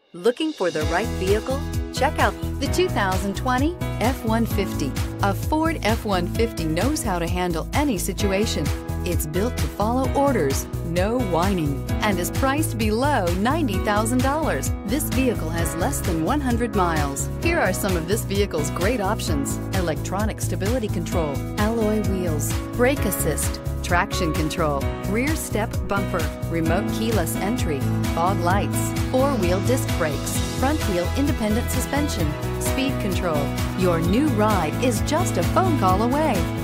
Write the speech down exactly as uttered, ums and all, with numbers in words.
Looking for the right vehicle? Check out the two thousand twenty F one fifty. A Ford F one fifty knows how to handle any situation. It's built to follow orders, no whining, and is priced below ninety thousand dollars. This vehicle has less than one hundred miles. Here are some of this vehicle's great options: electronic stability control, alloy wheels, brake assist, traction control, rear step bumper, remote keyless entry, fog lights, four-wheel disc brakes, front wheel independent suspension, speed control. Your new ride is just a phone call away.